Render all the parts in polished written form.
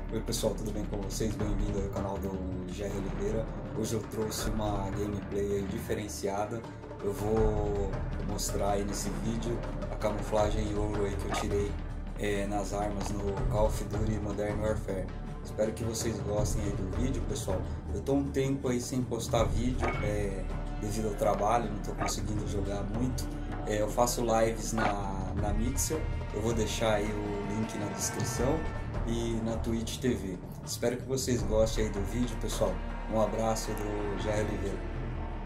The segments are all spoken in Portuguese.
Oi pessoal, tudo bem com vocês? Bem-vindo ao canal do Jerry Oliveira. Hoje eu trouxe uma gameplay aí diferenciada. Eu vou mostrar aí nesse vídeo a camuflagem em ouro aí que eu tirei nas armas no Call of Duty Modern Warfare. Espero que vocês gostem aí do vídeo, pessoal. Eu tô um tempo aí sem postar vídeo devido ao trabalho, não tô conseguindo jogar muito. Eu faço lives na Mixer, eu vou deixar aí o link na descrição e na Twitch TV. Espero que vocês gostem aí do vídeo, pessoal. Um abraço do Jerry Oliveira.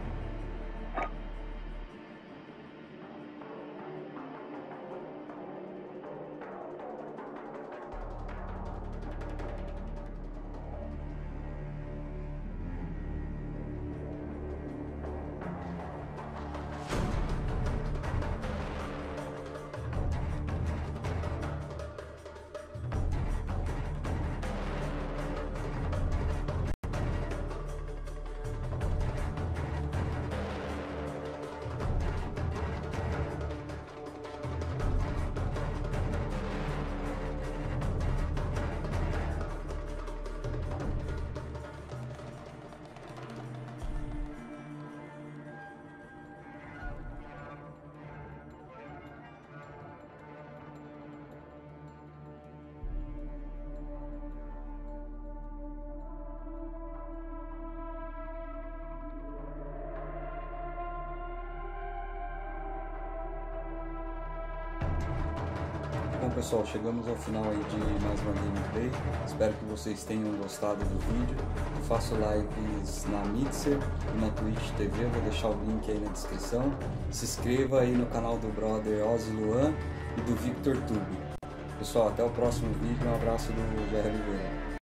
Bom pessoal, chegamos ao final aí de mais uma gameplay. Espero que vocês tenham gostado do vídeo. Eu faço lives na Mixer e na Twitch TV, eu vou deixar o link aí na descrição. Se inscreva aí no canal do brother Ozzy Luan e do Victor Tube. Pessoal, até o próximo vídeo, um abraço do Jerry Oliveira.